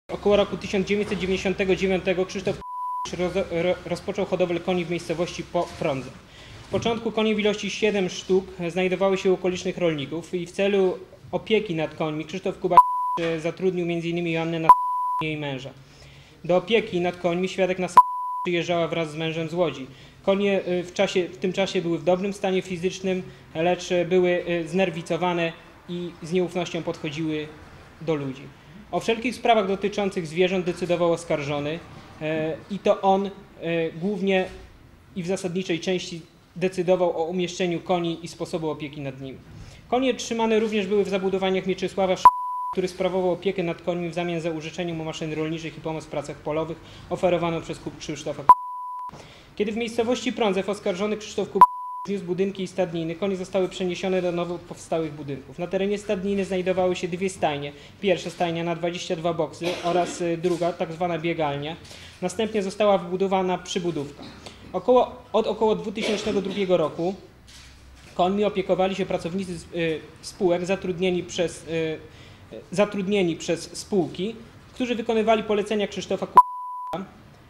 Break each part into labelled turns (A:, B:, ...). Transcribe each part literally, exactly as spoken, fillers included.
A: Około roku tysiąc dziewięćset dziewięćdziesiątego dziewiątego Krzysztof roz, ro, rozpoczął hodowlę koni w miejscowości Prądze. W początku konie w ilości siedem sztuk znajdowały się u okolicznych rolników i w celu opieki nad końmi Krzysztof Kuba zatrudnił między innymi Joannę na jej męża. Do opieki nad końmi świadek na przyjeżdżała wraz z mężem z Łodzi. Konie w, czasie, w tym czasie były w dobrym stanie fizycznym, lecz były znerwicowane i z nieufnością podchodziły do ludzi. O wszelkich sprawach dotyczących zwierząt decydował oskarżony e, i to on e, głównie i w zasadniczej części decydował o umieszczeniu koni i sposobu opieki nad nimi. Konie trzymane również były w zabudowaniach Mieczysława, który sprawował opiekę nad końmi w zamian za użyczenie mu maszyn rolniczych i pomoc w pracach polowych oferowaną przez Krzysztofa. Kiedy w miejscowości Prądzew oskarżony Krzysztof Kuba zniósł budynki i stadniny, konie zostały przeniesione do nowo powstałych budynków. Na terenie stadniny znajdowały się dwie stajnie. Pierwsza stajnia na dwadzieścia dwa boksy oraz druga, tak zwana biegalnia. Następnie została wybudowana przybudówka. Około, od około dwutysięcznego drugiego roku końmi opiekowali się pracownicy y, spółek zatrudnieni przez, y, zatrudnieni przez spółki, którzy wykonywali polecenia Krzysztofa Kuba.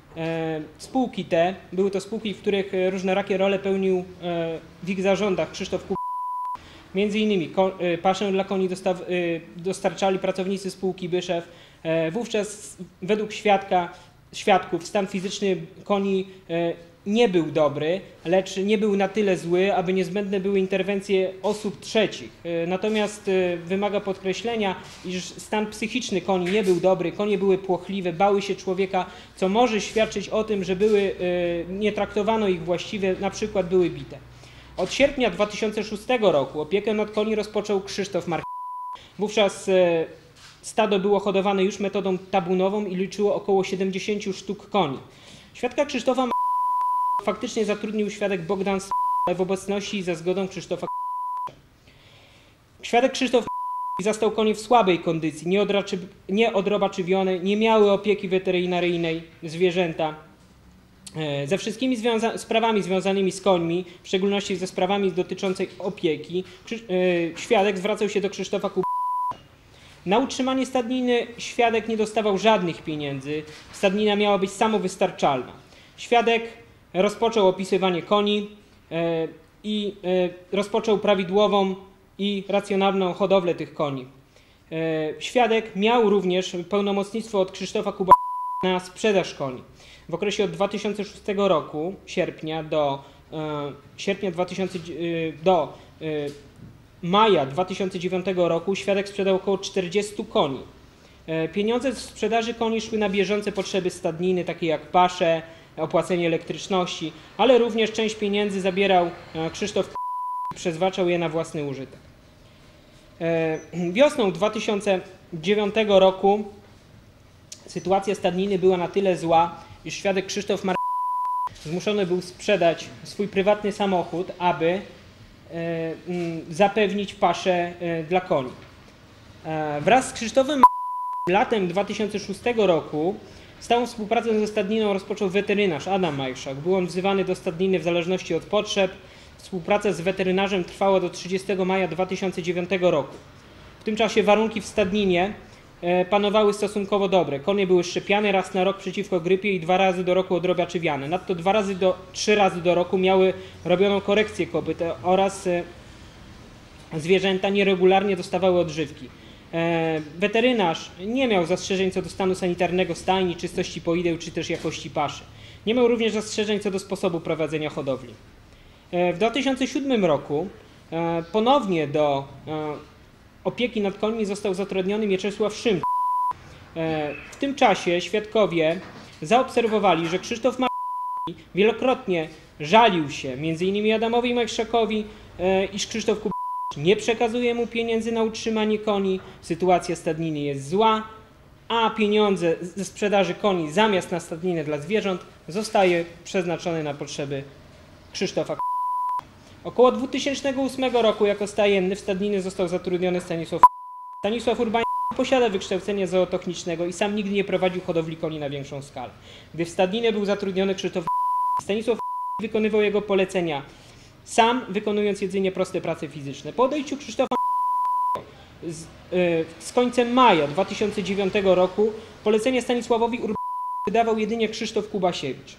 A: E, spółki te, były to spółki, w których różnorakie role pełnił e, w ich zarządach Krzysztof Kuba. Między innymi ko, e, paszę dla koni dostaw, e, dostarczali pracownicy spółki Byszew. E, wówczas według świadka, świadków stan fizyczny koni e, nie był dobry, lecz nie był na tyle zły, aby niezbędne były interwencje osób trzecich. Natomiast wymaga podkreślenia, iż stan psychiczny koni nie był dobry, konie były płochliwe, bały się człowieka, co może świadczyć o tym, że były, nie traktowano ich właściwie, na przykład były bite. Od sierpnia dwa tysiące szóstego roku opiekę nad koni rozpoczął Krzysztof Marchewski. Wówczas stado było hodowane już metodą tabunową i liczyło około siedemdziesiąt sztuk koni. Świadka Krzysztofa faktycznie zatrudnił świadek Bogdan w obecności i za zgodą Krzysztofa. Świadek Krzysztof zastał konie w słabej kondycji, nieodrobaczywione, nie miały opieki weterynaryjnej zwierzęta. Ze wszystkimi związa sprawami związanymi z końmi, w szczególności ze sprawami dotyczącymi opieki, świadek zwracał się do Krzysztofa Kuba. Na utrzymanie stadniny świadek nie dostawał żadnych pieniędzy, stadnina miała być samowystarczalna. Świadek rozpoczął opisywanie koni e, i e, rozpoczął prawidłową i racjonalną hodowlę tych koni. E, świadek miał również pełnomocnictwo od Krzysztofa Kuba na sprzedaż koni. W okresie od dwa tysiące szóstego roku, sierpnia do, e, sierpnia dwa tysiące, e, do e, maja dwa tysiące dziewiątego roku świadek sprzedał około czterdziestu koni. E, pieniądze z sprzedaży koni szły na bieżące potrzeby stadniny, takie jak pasze, opłacenie elektryczności, ale również część pieniędzy zabierał Krzysztof i przeznaczał je na własny użytek. Wiosną dwa tysiące dziewiątego roku sytuacja stadniny była na tyle zła, iż świadek Krzysztof Marchewski zmuszony był sprzedać swój prywatny samochód, aby zapewnić paszę dla koni. Wraz z Krzysztofem latem dwa tysiące szóstego roku stałą współpracę ze stadniną rozpoczął weterynarz Adam Majszak. Był on wzywany do stadniny w zależności od potrzeb. Współpraca z weterynarzem trwała do trzydziestego maja dwa tysiące dziewiątego roku. W tym czasie warunki w stadninie panowały stosunkowo dobre. Konie były szczepiane raz na rok przeciwko grypie i dwa razy do roku odrobiaczywiane. Nadto dwa razy do, trzy razy do roku miały robioną korekcję kopyt oraz zwierzęta nieregularnie dostawały odżywki. E, weterynarz nie miał zastrzeżeń co do stanu sanitarnego stajni, czystości poideł czy też jakości paszy. Nie miał również zastrzeżeń co do sposobu prowadzenia hodowli. E, w dwa tysiące siódmym roku e, ponownie do e, opieki nad końmi został zatrudniony Mieczysław Szymk. E, w tym czasie świadkowie zaobserwowali, że Krzysztof Marchewski wielokrotnie żalił się między innymi Adamowi Majszakowi, e, iż Krzysztof Kuba nie przekazuje mu pieniędzy na utrzymanie koni, sytuacja stadniny jest zła, a pieniądze ze sprzedaży koni zamiast na stadninę dla zwierząt zostaje przeznaczone na potrzeby Krzysztofa. Około dwutysięcznego ósmego roku jako stajenny w stadniny został zatrudniony Stanisław. Stanisław Urbański posiada wykształcenie zootechnicznego i sam nigdy nie prowadził hodowli koni na większą skalę. Gdy w stadninę był zatrudniony Krzysztof, Stanisław wykonywał jego polecenia, sam wykonując jedynie proste prace fizyczne. Po odejściu Krzysztofa z, yy, z końcem maja dwa tysiące dziewiątego roku polecenie Stanisławowi Urbanowi wydawał jedynie Krzysztof Kubasiewicz.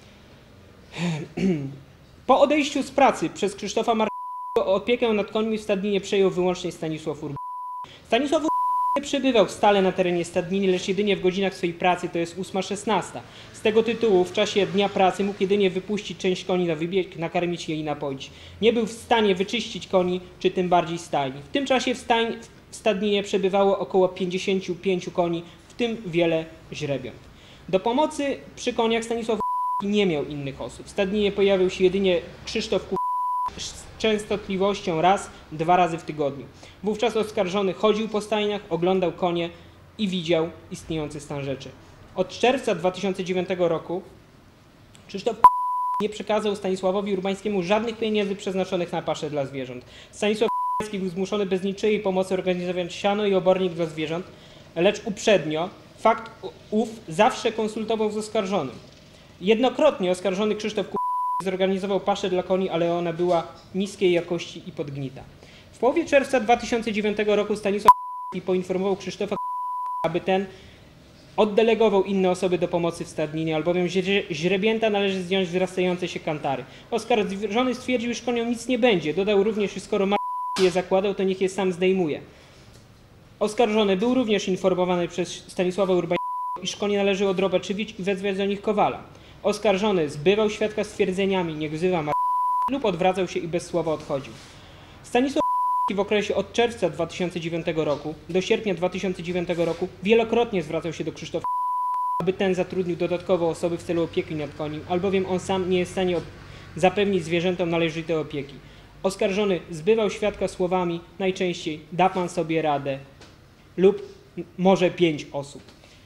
A: Po odejściu z pracy przez Krzysztofa Marchewskiego opiekę nad końmi w Stadninie przejął wyłącznie Stanisław Urban. Stanisław Urban nie przebywał stale na terenie Stadniny, lecz jedynie w godzinach swojej pracy, to jest ósma szesnasta. Z tego tytułu w czasie dnia pracy mógł jedynie wypuścić część koni na wybieg, nakarmić je i napoić. Nie był w stanie wyczyścić koni, czy tym bardziej stajni. W tym czasie w, stajni, w Stadninie przebywało około pięćdziesięciu pięciu koni, w tym wiele źrebiąt. Do pomocy przy koniach Stanisław nie miał innych osób. W Stadninie pojawił się jedynie Krzysztof Kubasiewicz z częstotliwością raz, dwa razy w tygodniu. Wówczas oskarżony chodził po stajniach, oglądał konie i widział istniejący stan rzeczy. Od czerwca dwa tysiące dziewiątego roku Krzysztof nie przekazał Stanisławowi Urbańskiemu żadnych pieniędzy przeznaczonych na paszę dla zwierząt. Stanisław Urbański był zmuszony bez niczyjej pomocy organizować siano i obornik dla zwierząt, lecz uprzednio fakt ów zawsze konsultował z oskarżonym. Jednokrotnie oskarżony Krzysztof zorganizował paszę dla koni, ale ona była niskiej jakości i podgnita. W połowie czerwca dwa tysiące dziewiątego roku Stanisław poinformował Krzysztofa, aby ten oddelegował inne osoby do pomocy w Stadninie, albowiem źrebięta należy zdjąć wzrastające się kantary. Oskarżony stwierdził, iż koniom nic nie będzie. Dodał również, że skoro ma je zakładał, to niech je sam zdejmuje. Oskarżony był również informowany przez Stanisława Urbańskiego, iż konie należy odrobaczywić i wezwać do nich kowala. Oskarżony zbywał świadka stwierdzeniami, niech wzywa ma lub odwracał się i bez słowa odchodził. Stanisław w okresie od czerwca dwa tysiące dziewiątego roku do sierpnia dwa tysiące dziewiątego roku wielokrotnie zwracał się do Krzysztofa, aby ten zatrudnił dodatkowo osoby w celu opieki nad koniem, albowiem on sam nie jest w stanie zapewnić zwierzętom należytej opieki. Oskarżony zbywał świadka słowami najczęściej da pan sobie radę lub może pięć osób.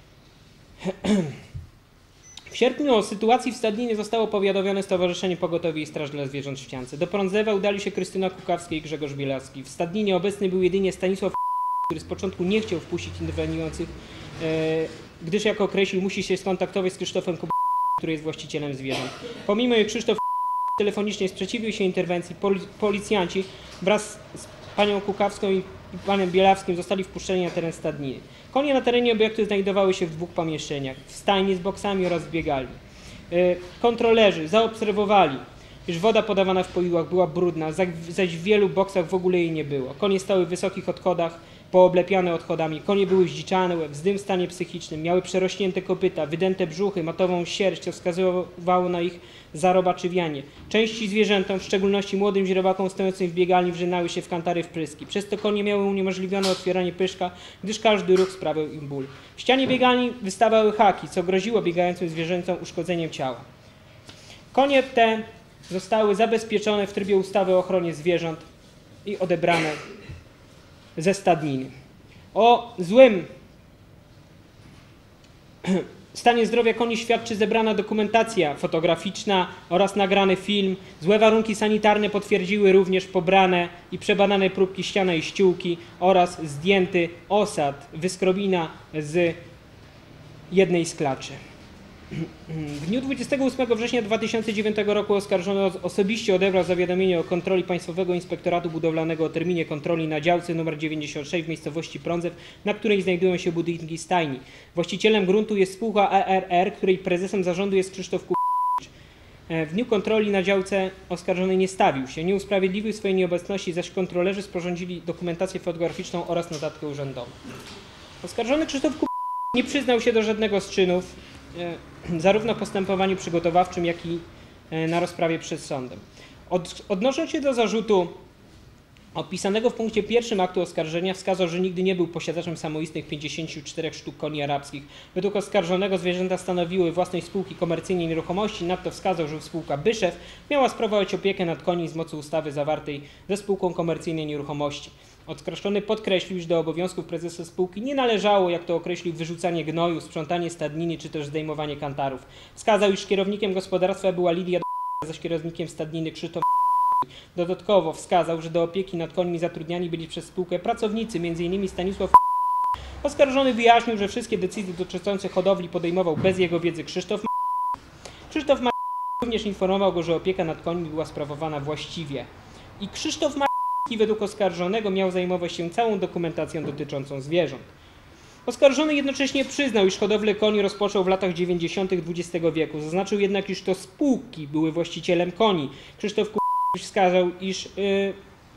A: W sierpniu o sytuacji w Stadninie zostało powiadomione Stowarzyszenie Pogotowie i Straż dla Zwierząt w Ściance. Do Prądzewa udali się Krystyna Kukawska i Grzegorz Bielawski. W Stadninie obecny był jedynie Stanisław, który z początku nie chciał wpuścić interweniujących, e, gdyż jak określił, musi się skontaktować z Krzysztofem Kubasiewicz, który jest właścicielem zwierząt. Pomimo, że Krzysztof telefonicznie sprzeciwił się interwencji, policjanci wraz z panią Kukawską i panem Bielawskim zostali wpuszczeni na teren Stadniny. Konie na terenie obiektu znajdowały się w dwóch pomieszczeniach, w stajni z boksami oraz w biegalni. Kontrolerzy zaobserwowali, iż woda podawana w poiłach była brudna, zaś w wielu boksach w ogóle jej nie było. Konie stały w wysokich odchodach, pooblepiane odchodami. Konie były zdziczane, w zdym stanie psychicznym, miały przerośnięte kopyta, wydęte brzuchy, matową sierść, co wskazywało na ich zarobaczywianie. Części zwierzętom, w szczególności młodym źrebakom stojącym w biegalni, wrzynały się w kantary wpryski. Przez to konie miały uniemożliwione otwieranie pyszka, gdyż każdy ruch sprawiał im ból. W ścianie biegalni wystawały haki, co groziło biegającym zwierzętom uszkodzeniem ciała. Konie te zostały zabezpieczone w trybie ustawy o ochronie zwierząt i odebrane ze Stadniny. O złym stanie zdrowia koni świadczy zebrana dokumentacja fotograficzna oraz nagrany film. Złe warunki sanitarne potwierdziły również pobrane i przebadane próbki ściana i ściółki oraz zdjęty osad wyskrobina z jednej z klaczy. W dniu dwudziestego ósmego września dwa tysiące dziewiątego roku oskarżony osobiście odebrał zawiadomienie o kontroli Państwowego Inspektoratu Budowlanego o terminie kontroli na działce nr dziewięćdziesiąt sześć w miejscowości Prądzew, na której znajdują się budynki stajni. Właścicielem gruntu jest spółka E R R, której prezesem zarządu jest Krzysztof Kubasiewicz. W dniu kontroli na działce oskarżony nie stawił się, nie usprawiedliwił swojej nieobecności, zaś kontrolerzy sporządzili dokumentację fotograficzną oraz notatkę urzędową. Oskarżony Krzysztof Kubasiewicz nie przyznał się do żadnego z czynów, zarówno w postępowaniu przygotowawczym, jak i na rozprawie przed sądem. Od, odnosząc się do zarzutu opisanego w punkcie pierwszym aktu oskarżenia, wskazał, że nigdy nie był posiadaczem samoistnych pięćdziesięciu czterech sztuk koni arabskich. Według oskarżonego zwierzęta stanowiły własność spółki komercyjnej nieruchomości, nadto wskazał, że spółka Byszew miała sprawować opiekę nad koni z mocy ustawy zawartej ze spółką komercyjnej nieruchomości. Oskarżony podkreślił, że do obowiązków prezesa spółki nie należało, jak to określił, wyrzucanie gnoju, sprzątanie stadniny czy też zdejmowanie kantarów. Wskazał, iż kierownikiem gospodarstwa była Lidia, zaś kierownikiem stadniny Krzysztof. Dodatkowo wskazał, że do opieki nad końmi zatrudniani byli przez spółkę pracownicy, między innymi Stanisław. Oskarżony wyjaśnił, że wszystkie decyzje dotyczące hodowli podejmował bez jego wiedzy Krzysztof. Krzysztof również informował go, że opieka nad końmi była sprawowana właściwie. I Krzysztof i według oskarżonego miał zajmować się całą dokumentacją dotyczącą zwierząt. Oskarżony jednocześnie przyznał, iż hodowlę koni rozpoczął w latach dziewięćdziesiątych dwudziestego wieku. Zaznaczył jednak, iż to spółki były właścicielem koni. Krzysztof K. wskazał, iż yy,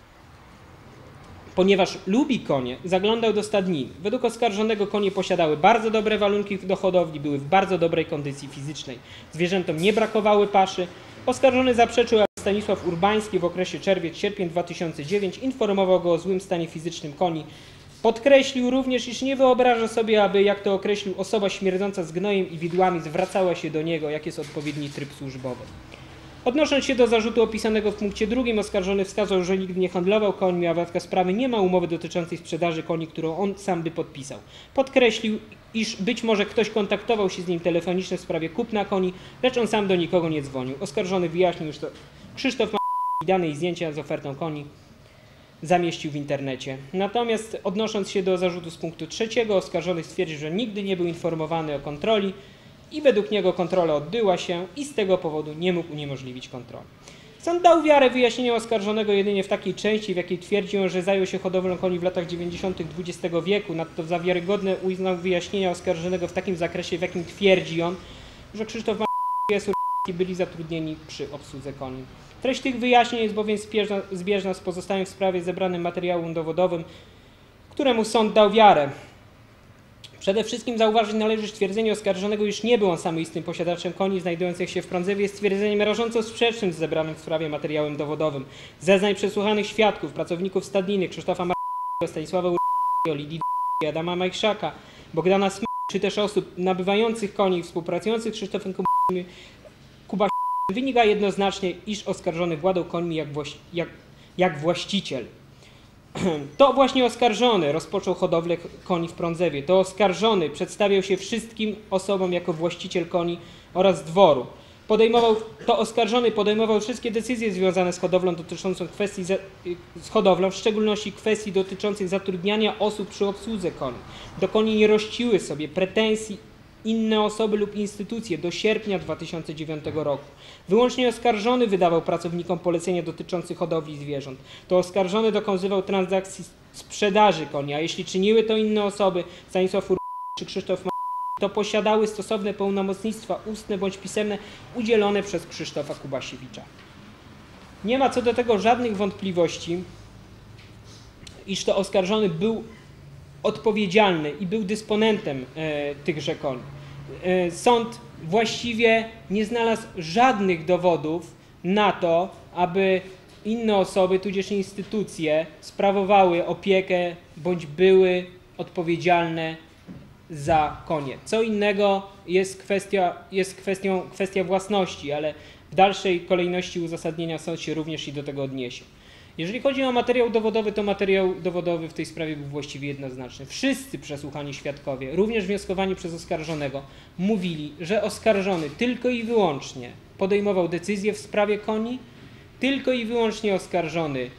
A: ponieważ lubi konie, zaglądał do stadniny. Według oskarżonego konie posiadały bardzo dobre warunki do hodowli, były w bardzo dobrej kondycji fizycznej. Zwierzętom nie brakowały paszy. Oskarżony zaprzeczył, a Stanisław Urbański w okresie czerwiec-sierpień dwa tysiące dziewiątego informował go o złym stanie fizycznym koni. Podkreślił również, iż nie wyobraża sobie, aby, jak to określił, osoba śmierdząca z gnojem i widłami zwracała się do niego, jak jest odpowiedni tryb służbowy. Odnosząc się do zarzutu opisanego w punkcie drugim, oskarżony wskazał, że nigdy nie handlował końmi, a w dodatku sprawy nie ma umowy dotyczącej sprzedaży koni, którą on sam by podpisał. Podkreślił, iż być może ktoś kontaktował się z nim telefonicznie w sprawie kupna koni, lecz on sam do nikogo nie dzwonił. Oskarżony wyjaśnił, że to Krzysztof ma dane i zdjęcia z ofertą koni zamieścił w internecie. Natomiast odnosząc się do zarzutu z punktu trzeciego, oskarżony stwierdził, że nigdy nie był informowany o kontroli i według niego kontrola odbyła się i z tego powodu nie mógł uniemożliwić kontroli. Sąd dał wiarę wyjaśnienia oskarżonego jedynie w takiej części, w jakiej twierdził, że zajął się hodowlą koni w latach dziewięćdziesiątych dwudziestego wieku. Nadto za wiarygodne uznał wyjaśnienia oskarżonego w takim zakresie, w jakim twierdzi on, że Krzysztof i byli zatrudnieni przy obsłudze koni. Treść tych wyjaśnień jest bowiem zbieżna, zbieżna z pozostałym w sprawie zebranym materiałem dowodowym, któremu sąd dał wiarę. Przede wszystkim zauważyć należy stwierdzenie oskarżonego, iż nie był on samoistnym posiadaczem koni znajdujących się w Prądzewie, jest stwierdzeniem rażąco sprzecznym z zebranym w sprawie materiałem dowodowym. Zeznań przesłuchanych świadków, pracowników stadniny, Krzysztofa Marskiego, Stanisława Urbańskiego, Lidii Adama Majszaka, Bogdana Sm czy też osób nabywających koni i współpracujących z Krzysztofem Kuba wynika jednoznacznie, iż oskarżony władał końmi jak, właś jak, jak właściciel. To właśnie oskarżony rozpoczął hodowlę koni w Prądzewie. To oskarżony przedstawiał się wszystkim osobom jako właściciel koni oraz dworu. Podejmował, to oskarżony podejmował wszystkie decyzje związane z hodowlą dotyczącą kwestii za, z hodowlą, w szczególności kwestii dotyczących zatrudniania osób przy obsłudze koni. Do koni nie rościły sobie pretensji inne osoby lub instytucje do sierpnia dwa tysiące dziewiątego roku. Wyłącznie oskarżony wydawał pracownikom polecenia dotyczące hodowli zwierząt. To oskarżony dokonywał transakcji sprzedaży koni, a jeśli czyniły to inne osoby, Stanisław Urbański czy Krzysztof Marski, to posiadały stosowne pełnomocnictwa ustne bądź pisemne udzielone przez Krzysztofa Kubasiewicza. Nie ma co do tego żadnych wątpliwości, iż to oskarżony był odpowiedzialny i był dysponentem e, tychże koni. E, sąd właściwie nie znalazł żadnych dowodów na to, aby inne osoby, tudzież instytucje sprawowały opiekę bądź były odpowiedzialne za konie. Co innego jest, kwestia, jest kwestią, kwestia własności, ale w dalszej kolejności uzasadnienia sąd się również i do tego odniesie. Jeżeli chodzi o materiał dowodowy, to materiał dowodowy w tej sprawie był właściwie jednoznaczny. Wszyscy przesłuchani świadkowie, również wnioskowani przez oskarżonego, mówili, że oskarżony tylko i wyłącznie podejmował decyzję w sprawie koni, tylko i wyłącznie oskarżony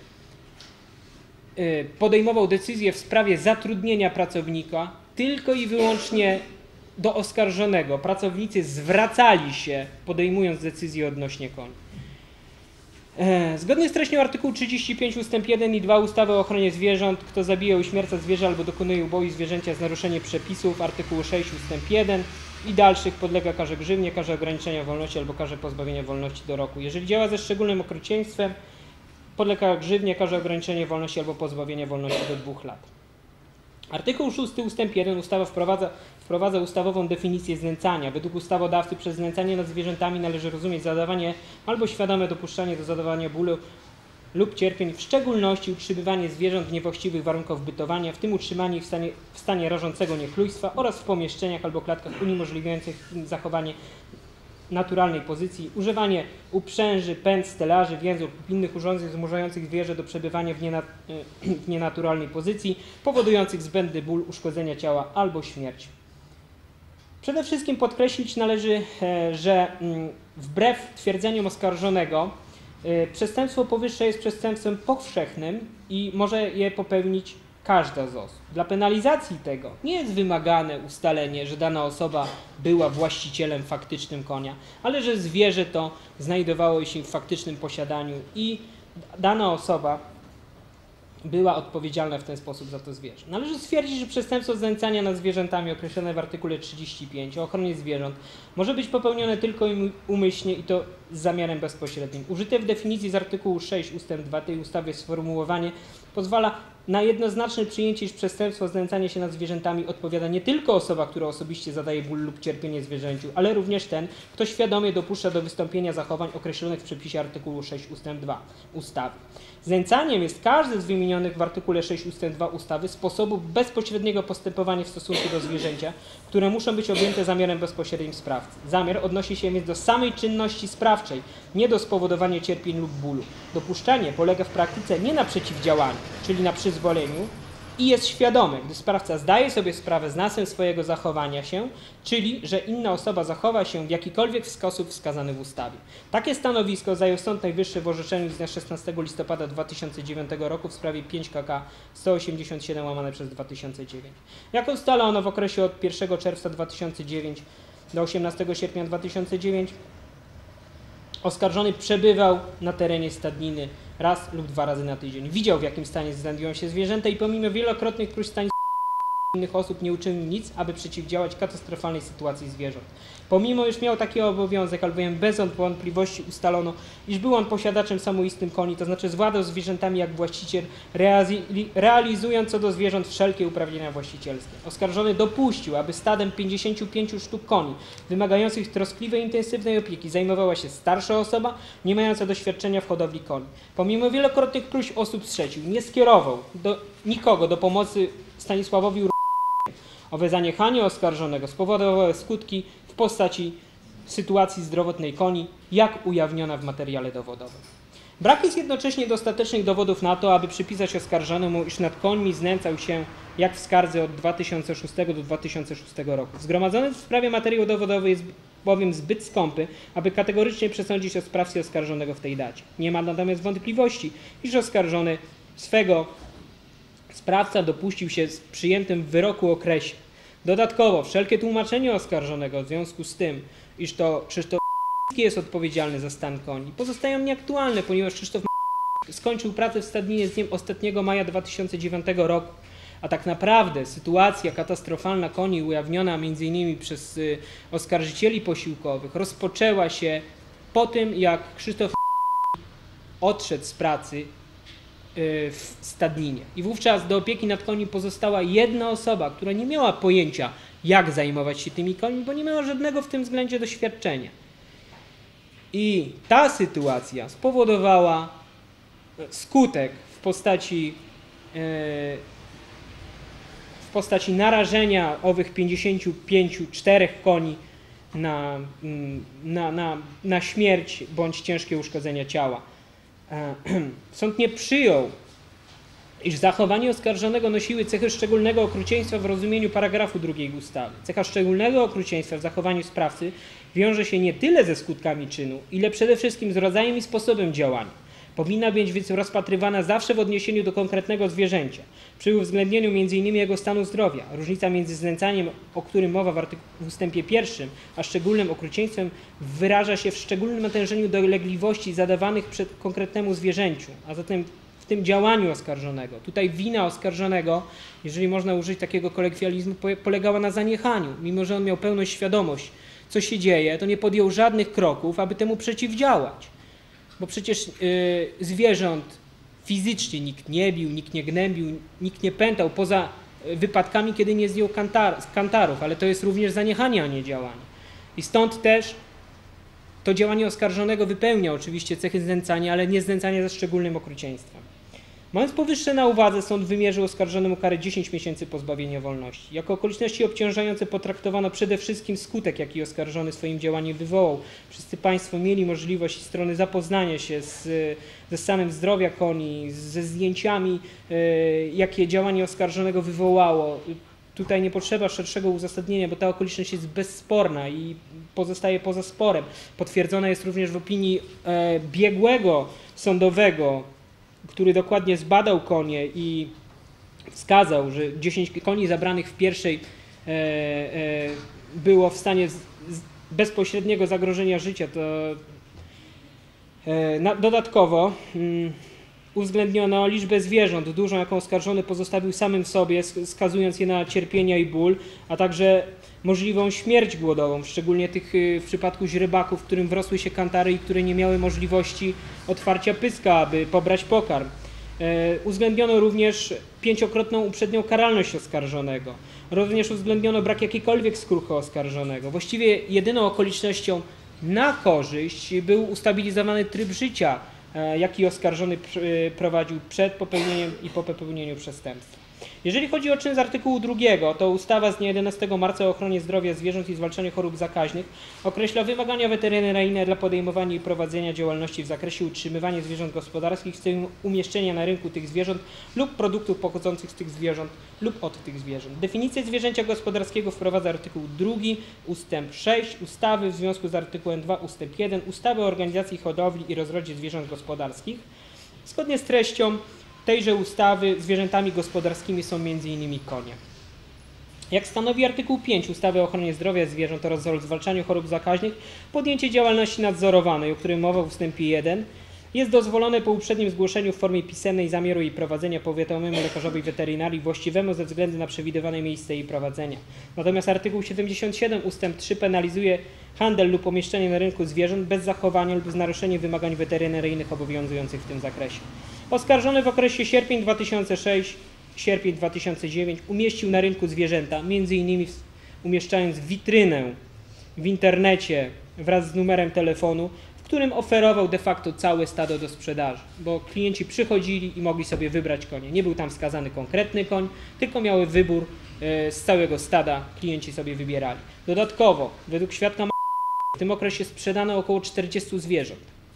A: podejmował decyzję w sprawie zatrudnienia pracownika, tylko i wyłącznie do oskarżonego pracownicy zwracali się, podejmując decyzję odnośnie koni. Zgodnie z treścią artykułu trzydzieści pięć ustęp jeden i dwa ustawy o ochronie zwierząt, kto zabija, uśmierca zwierzę albo dokonuje uboju zwierzęcia z naruszeniem przepisów artykułu sześć ustęp jeden i dalszych podlega karze grzywnie, karze ograniczenia wolności albo karze pozbawienia wolności do roku. Jeżeli działa ze szczególnym okrucieństwem, podlega grzywnie, karze ograniczenia wolności albo pozbawienia wolności do dwóch lat. Artykuł szósty ustęp jeden ustawa wprowadza, wprowadza ustawową definicję znęcania. Według ustawodawcy przez znęcanie nad zwierzętami należy rozumieć zadawanie albo świadome dopuszczanie do zadawania bólu lub cierpień, w szczególności utrzymywanie zwierząt w niewłaściwych warunkach bytowania, w tym utrzymanie w stanie, w stanie rażącego niechlujstwa oraz w pomieszczeniach albo klatkach uniemożliwiających zachowanie naturalnej pozycji, używanie uprzęży, pęd, stelaży, więzów lub innych urządzeń zmuszających zwierzę do przebywania w, nienat w nienaturalnej pozycji, powodujących zbędny ból, uszkodzenia ciała albo śmierć. Przede wszystkim podkreślić należy, że wbrew twierdzeniom oskarżonego przestępstwo powyższe jest przestępstwem powszechnym i może je popełnić każda z osób. Dla penalizacji tego nie jest wymagane ustalenie, że dana osoba była właścicielem faktycznym konia, ale że zwierzę to znajdowało się w faktycznym posiadaniu i dana osoba była odpowiedzialna w ten sposób za to zwierzę. Należy stwierdzić, że przestępstwo znęcania nad zwierzętami określone w artykule trzydzieści pięć o ochronie zwierząt może być popełnione tylko i umyślnie i to z zamiarem bezpośrednim. Użyte w definicji z artykułu sześć ustęp dwa tej ustawy sformułowanie pozwala na jednoznaczne przyjęcie, iż przestępstwo znęcania się nad zwierzętami odpowiada nie tylko osoba, która osobiście zadaje ból lub cierpienie zwierzęciu, ale również ten, kto świadomie dopuszcza do wystąpienia zachowań określonych w przepisie artykułu sześć ustęp dwa ustawy. Znęcaniem jest każdy z wymienionych w artykule sześć ustęp dwa ustawy sposobów bezpośredniego postępowania w stosunku do zwierzęcia, które muszą być objęte zamiarem bezpośrednim sprawcy. Zamiar odnosi się więc do samej czynności sprawczej, nie do spowodowania cierpień lub bólu. Dopuszczanie polega w praktyce nie na przeciwdziałaniu, czyli na przyzwoleniu, i jest świadomy, gdy sprawca zdaje sobie sprawę z następstw swojego zachowania się, czyli że inna osoba zachowa się w jakikolwiek sposób wskazany w ustawie. Takie stanowisko zajął Sąd Najwyższy w orzeczeniu z dnia szesnastego listopada dwa tysiące dziewiątego roku w sprawie pięć K K sto osiemdziesiąt siedem łamane przez dwa tysiące dziewięć. Jak ustalono w okresie od pierwszego czerwca dwa tysiące dziewiątego do osiemnastego sierpnia dwa tysiące dziewiątego, oskarżony przebywał na terenie stadniny raz lub dwa razy na tydzień. Widział, w jakim stanie znajdują się zwierzęta i pomimo wielokrotnych próśb stań innych osób nie uczynił nic, aby przeciwdziałać katastrofalnej sytuacji zwierząt. Pomimo, iż miał taki obowiązek, albowiem bez wątpliwości ustalono, iż był on posiadaczem samoistym koni, to znaczy zwładał zwierzętami jak właściciel, realizując co do zwierząt wszelkie uprawnienia właścicielskie. Oskarżony dopuścił, aby stadem pięćdziesięciu pięciu sztuk koni, wymagających troskliwej, intensywnej opieki, zajmowała się starsza osoba, nie mająca doświadczenia w hodowli koni. Pomimo wielokrotnych próśb osób trzecich, nie skierował do nikogo do pomocy Stanisławowi. Owe zaniechanie oskarżonego spowodowało skutki w postaci sytuacji zdrowotnej koni, jak ujawniona w materiale dowodowym. Brak jest jednocześnie dostatecznych dowodów na to, aby przypisać oskarżonemu, iż nad końmi znęcał się, jak w skardze od dwa tysiące szóstego do dwa tysiące szóstego roku. Zgromadzony w sprawie materiał dowodowy jest bowiem zbyt skąpy, aby kategorycznie przesądzić o sprawstwie oskarżonego w tej dacie. Nie ma natomiast wątpliwości, iż oskarżony swego sprawca dopuścił się z przyjętym w wyroku okresie. Dodatkowo wszelkie tłumaczenie oskarżonego w związku z tym, iż to Krzysztof jest odpowiedzialny za stan koni, pozostają nieaktualne, ponieważ Krzysztof skończył pracę w stadninie z dniem ostatniego maja dwa tysiące dziewiątego roku, a tak naprawdę sytuacja katastrofalna koni ujawniona między innymi przez y, oskarżycieli posiłkowych rozpoczęła się po tym, jak Krzysztof odszedł z pracy w stadninie. I wówczas do opieki nad koniami pozostała jedna osoba, która nie miała pojęcia, jak zajmować się tymi końmi, bo nie miała żadnego w tym względzie doświadczenia. I ta sytuacja spowodowała skutek w postaci, w postaci narażenia owych pięćdziesięciu pięciu, czterech koni na, na, na, na śmierć bądź ciężkie uszkodzenia ciała. Sąd nie przyjął, iż zachowanie oskarżonego nosiły cechy szczególnego okrucieństwa w rozumieniu paragrafu drugiej ustawy. Cecha szczególnego okrucieństwa w zachowaniu sprawcy wiąże się nie tyle ze skutkami czynu, ile przede wszystkim z rodzajem i sposobem działania. Powinna być więc rozpatrywana zawsze w odniesieniu do konkretnego zwierzęcia, przy uwzględnieniu między innymi jego stanu zdrowia. Różnica między znęcaniem, o którym mowa w, w ustępie pierwszym, a szczególnym okrucieństwem wyraża się w szczególnym natężeniu dolegliwości zadawanych przed konkretnemu zwierzęciu, a zatem w tym działaniu oskarżonego. Tutaj wina oskarżonego, jeżeli można użyć takiego kolekwializmu, polegała na zaniechaniu. Mimo że on miał pełną świadomość, co się dzieje, to nie podjął żadnych kroków, aby temu przeciwdziałać. Bo przecież y, zwierząt fizycznie nikt nie bił, nikt nie gnębił, nikt nie pętał, poza wypadkami, kiedy nie zdjął kantar, kantarów, ale to jest również zaniechanie, a nie działanie. I stąd też to działanie oskarżonego wypełnia oczywiście cechy znęcania, ale nie znęcania ze szczególnym okrucieństwem. Mając powyższe na uwadze, sąd wymierzył oskarżonemu karę dziesięć miesięcy pozbawienia wolności. Jako okoliczności obciążające potraktowano przede wszystkim skutek, jaki oskarżony swoim działaniem wywołał. Wszyscy Państwo mieli możliwość z strony zapoznania się z, ze stanem zdrowia koni, ze zdjęciami, jakie działanie oskarżonego wywołało. Tutaj nie potrzeba szerszego uzasadnienia, bo ta okoliczność jest bezsporna i pozostaje poza sporem. Potwierdzona jest również w opinii biegłego sądowego, który dokładnie zbadał konie i wskazał, że dziesięć koni zabranych w pierwszej e, e, było w stanie z, z bezpośredniego zagrożenia życia. To e, na, dodatkowo mm, Uwzględniono liczbę zwierząt dużą, jaką oskarżony pozostawił samym sobie, skazując je na cierpienia i ból, a także możliwą śmierć głodową, szczególnie tych w przypadku źrebaków, którym wrosły się kantary i które nie miały możliwości otwarcia pyska, aby pobrać pokarm. Uwzględniono również pięciokrotną uprzednią karalność oskarżonego. Również uwzględniono brak jakiejkolwiek skruchy oskarżonego. Właściwie jedyną okolicznością na korzyść był ustabilizowany tryb życia, jaki oskarżony prowadził przed popełnieniem i po popełnieniu przestępstwa. Jeżeli chodzi o czyn z artykułu drugiego, to ustawa z dnia jedenastego marca o ochronie zdrowia zwierząt i zwalczaniu chorób zakaźnych określa wymagania weterynaryjne dla podejmowania i prowadzenia działalności w zakresie utrzymywania zwierząt gospodarskich w celu umieszczenia na rynku tych zwierząt lub produktów pochodzących z tych zwierząt lub od tych zwierząt. Definicję zwierzęcia gospodarskiego wprowadza artykuł drugi ustęp sześć ustawy w związku z artykułem dwa ustęp jeden ustawy o organizacji hodowli i rozrodzie zwierząt gospodarskich. Zgodnie z treścią tejże ustawy zwierzętami gospodarskimi są między innymi konie. Jak stanowi artykuł pięć ustawy o ochronie zdrowia zwierząt oraz o zwalczaniu chorób zakaźnych, podjęcie działalności nadzorowanej, o którym mowa w ustępie jeden, jest dozwolone po uprzednim zgłoszeniu w formie pisemnej zamiaru jej prowadzenia powiatowemu lekarzowi weterynarii właściwemu ze względu na przewidywane miejsce jej prowadzenia. Natomiast artykuł siedemdziesiąt siedem ustęp trzy penalizuje handel lub umieszczenie na rynku zwierząt bez zachowania lub z naruszeniem wymagań weterynaryjnych obowiązujących w tym zakresie. Oskarżony w okresie sierpień dwa tysiące szósty - sierpień dwa tysiące dziewiąty umieścił na rynku zwierzęta, między innymi umieszczając witrynę w internecie wraz z numerem telefonu, w którym oferował de facto całe stado do sprzedaży, bo klienci przychodzili i mogli sobie wybrać konie. Nie był tam wskazany konkretny koń, tylko miały wybór z całego stada, klienci sobie wybierali. Dodatkowo, według świadka w tym okresie sprzedano około czterdziestu zwierząt.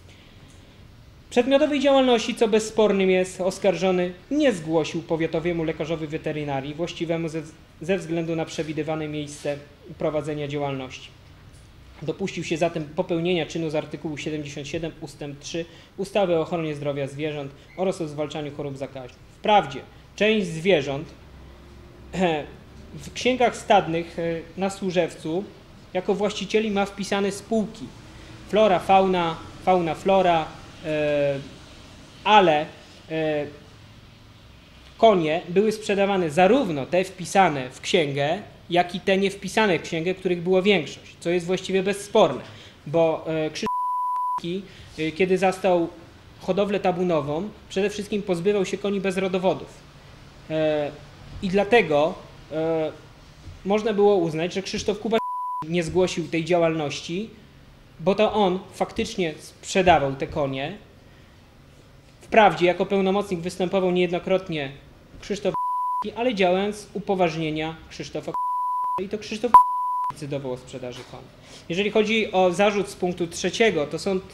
A: Przedmiotowej działalności, co bezspornym jest, oskarżony nie zgłosił powiatowemu lekarzowi weterynarii właściwemu ze, ze względu na przewidywane miejsce prowadzenia działalności. Dopuścił się zatem popełnienia czynu z artykułu siedemdziesiąt siedem ustęp trzy ustawy o ochronie zdrowia zwierząt oraz o zwalczaniu chorób zakaźnych. Wprawdzie część zwierząt w księgach stadnych na Służewcu jako właścicieli ma wpisane spółki flora, fauna, fauna, flora, ale konie były sprzedawane zarówno te wpisane w księgę, jak i te nie wpisane w księgę, których było większość, co jest właściwie bezsporne, bo Krzysztof, kiedy zastał hodowlę tabunową, przede wszystkim pozbywał się koni bez rodowodów i dlatego można było uznać, że Krzysztof Kuba nie zgłosił tej działalności, bo to on faktycznie sprzedawał te konie. Wprawdzie jako pełnomocnik występował niejednokrotnie Krzysztof, ale działając z upoważnienia Krzysztofa i to Krzysztof decydował o sprzedaży koni. Jeżeli chodzi o zarzut z punktu trzeciego, to sąd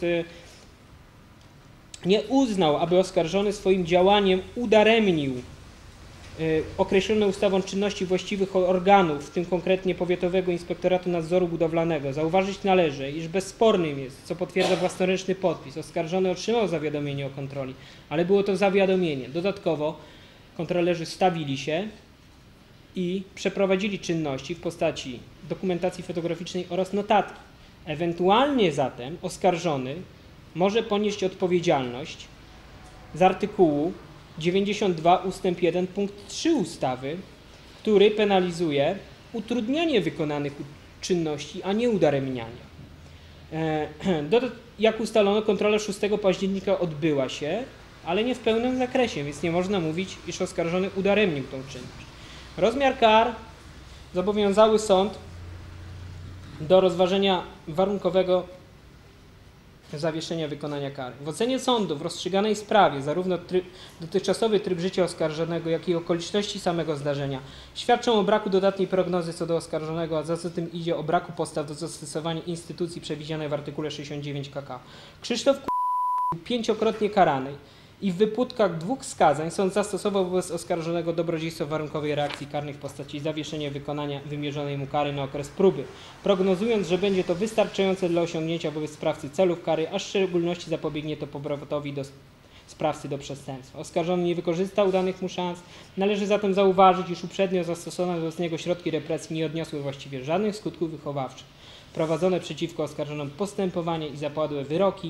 A: nie uznał, aby oskarżony swoim działaniem udaremnił określone ustawą czynności właściwych organów, w tym konkretnie Powiatowego Inspektoratu Nadzoru Budowlanego. Zauważyć należy, iż bezspornym jest, co potwierdza własnoręczny podpis, oskarżony otrzymał zawiadomienie o kontroli, ale było to zawiadomienie. Dodatkowo kontrolerzy stawili się i przeprowadzili czynności w postaci dokumentacji fotograficznej oraz notatki. Ewentualnie zatem oskarżony może ponieść odpowiedzialność z artykułu dziewięćdziesiąt dwa ustęp jeden punkt trzy ustawy, który penalizuje utrudnianie wykonanych czynności, a nie udaremnianie. Jak ustalono, kontrola szóstego października odbyła się, ale nie w pełnym zakresie, więc nie można mówić, iż oskarżony udaremnił tą czynność. Rozmiar kar zobowiązały sąd do rozważenia warunkowego zawieszenia wykonania kary. W ocenie sądu w rozstrzyganej sprawie zarówno tryb, dotychczasowy tryb życia oskarżonego, jak i okoliczności samego zdarzenia świadczą o braku dodatniej prognozy co do oskarżonego, a za tym idzie o braku podstaw do zastosowania instytucji przewidzianej w artykule sześćdziesiąt dziewięć k k. Krzysztof był pięciokrotnie karany i w wypadkach dwóch skazań sąd zastosował wobec oskarżonego dobrodziejstwo warunkowej reakcji karnej w postaci zawieszenia wykonania wymierzonej mu kary na okres próby, prognozując, że będzie to wystarczające dla osiągnięcia wobec sprawcy celów kary, a w szczególności zapobiegnie to powrotowi do sprawcy do przestępstwa. Oskarżony nie wykorzystał danych mu szans. Należy zatem zauważyć, iż uprzednio zastosowane wobec niego środki represji nie odniosły właściwie żadnych skutków wychowawczych. Prowadzone przeciwko oskarżonym postępowanie i zapadłe wyroki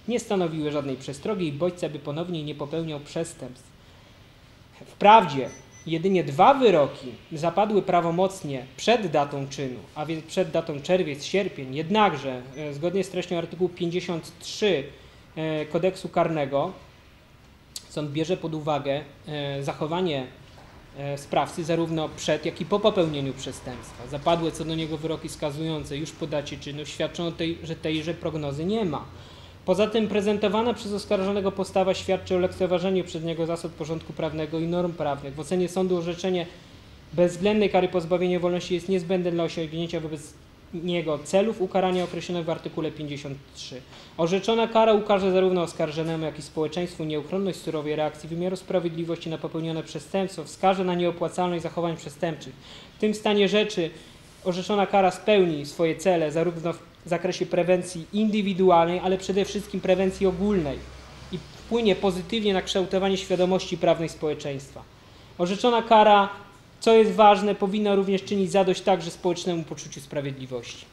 A: nie stanowiły żadnej przestrogi i bodźca, by ponownie nie popełniał przestępstw. Wprawdzie jedynie dwa wyroki zapadły prawomocnie przed datą czynu, a więc przed datą czerwiec, sierpień, jednakże e, zgodnie z treścią artykułu pięćdziesiąt trzy e, kodeksu karnego sąd bierze pod uwagę e, zachowanie e, sprawcy zarówno przed, jak i po popełnieniu przestępstwa. Zapadłe co do niego wyroki skazujące już po dacie czynu świadczą o tej, że tejże prognozy nie ma. Poza tym prezentowana przez oskarżonego postawa świadczy o lekceważeniu przez niego zasad porządku prawnego i norm prawnych. W ocenie sądu orzeczenie bezwzględnej kary pozbawienia wolności jest niezbędne dla osiągnięcia wobec niego celów ukarania określonych w artykule pięćdziesiąt trzy. Orzeczona kara ukaże zarówno oskarżonemu, jak i społeczeństwu nieuchronność surowej reakcji wymiaru sprawiedliwości na popełnione przestępstwo, wskaże na nieopłacalność zachowań przestępczych. W tym stanie rzeczy orzeczona kara spełni swoje cele zarówno w zakresie prewencji indywidualnej, ale przede wszystkim prewencji ogólnej i wpłynie pozytywnie na kształtowanie świadomości prawnej społeczeństwa. Orzeczona kara, co jest ważne, powinna również czynić zadość także społecznemu poczuciu sprawiedliwości.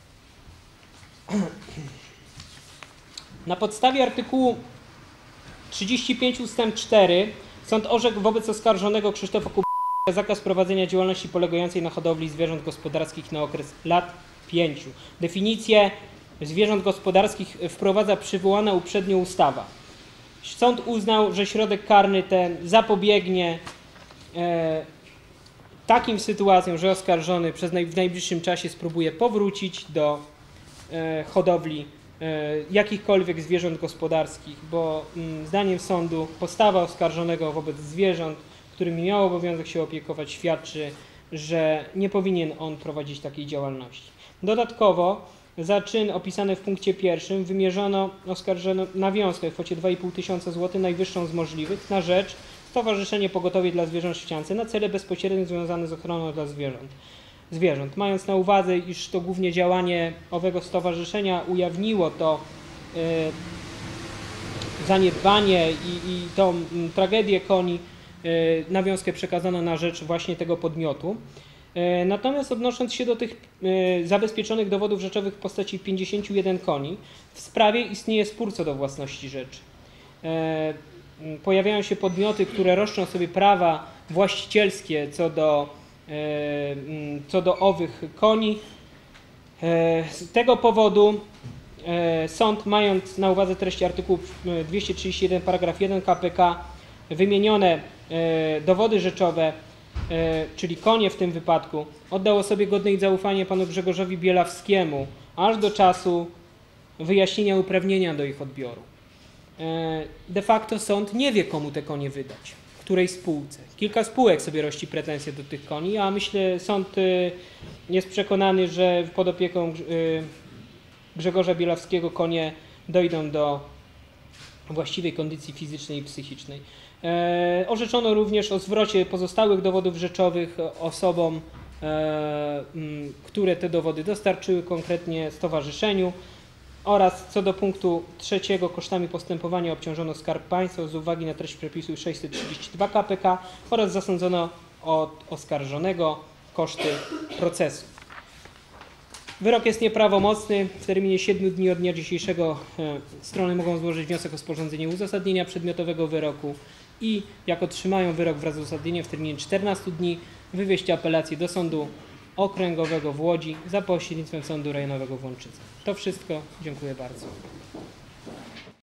A: Na podstawie artykułu trzydziestego piątego ustęp cztery sąd orzekł wobec oskarżonego Krzysztofa Kubicza zakaz prowadzenia działalności polegającej na hodowli zwierząt gospodarskich na okres lat pięciu. Definicję zwierząt gospodarskich wprowadza przywołana uprzednio ustawa. Sąd uznał, że środek karny ten zapobiegnie e, takim sytuacjom, że oskarżony przez naj, w najbliższym czasie spróbuje powrócić do e, hodowli e, jakichkolwiek zwierząt gospodarskich, bo m, zdaniem sądu postawa oskarżonego wobec zwierząt, którymi miał obowiązek się opiekować, świadczy, że nie powinien on prowadzić takiej działalności. Dodatkowo za czyn opisany w punkcie pierwszym wymierzono oskarżono nawiązkę w kwocie dwa i pół tysiąca złotych, najwyższą z możliwych, na rzecz Stowarzyszenie Pogotowie dla Zwierząt Szwściance na cele bezpośrednio związane z ochroną dla zwierząt. zwierząt. Mając na uwadze, iż to głównie działanie owego stowarzyszenia ujawniło to y, zaniedbanie i, i tą y, tragedię koni, y, nawiązkę przekazano na rzecz właśnie tego podmiotu. Natomiast odnosząc się do tych y, zabezpieczonych dowodów rzeczowych w postaci pięćdziesięciu jeden koni, w sprawie istnieje spór co do własności rzeczy. E, pojawiają się podmioty, które roszczą sobie prawa właścicielskie co do, e, co do owych koni. E, z tego powodu e, sąd, mając na uwadze treści artykułu dwieście trzydzieści jeden paragraf jeden K P K, wymienione e, dowody rzeczowe, czyli konie w tym wypadku, oddało sobie godne zaufanie panu Grzegorzowi Bielawskiemu, aż do czasu wyjaśnienia uprawnienia do ich odbioru. De facto sąd nie wie, komu te konie wydać, w której spółce. Kilka spółek sobie rości pretensje do tych koni, a myślę, sąd jest przekonany, że pod opieką Grzegorza Bielawskiego konie dojdą do właściwej kondycji fizycznej i psychicznej. E, orzeczono również o zwrocie pozostałych dowodów rzeczowych osobom, e, m, które te dowody dostarczyły, konkretnie stowarzyszeniu, oraz co do punktu trzeciego kosztami postępowania obciążono Skarb Państwa z uwagi na treść przepisu sześćset trzydzieści dwa K P K oraz zasądzono od oskarżonego koszty procesu. Wyrok jest nieprawomocny. W terminie siedmiu dni od dnia dzisiejszego e, strony mogą złożyć wniosek o sporządzenie uzasadnienia przedmiotowego wyroku i jak otrzymają wyrok wraz z uzasadnieniem w terminie czternastu dni wywieźć apelację do Sądu Okręgowego w Łodzi za pośrednictwem Sądu Rejonowego w Łączycy. To wszystko. Dziękuję bardzo.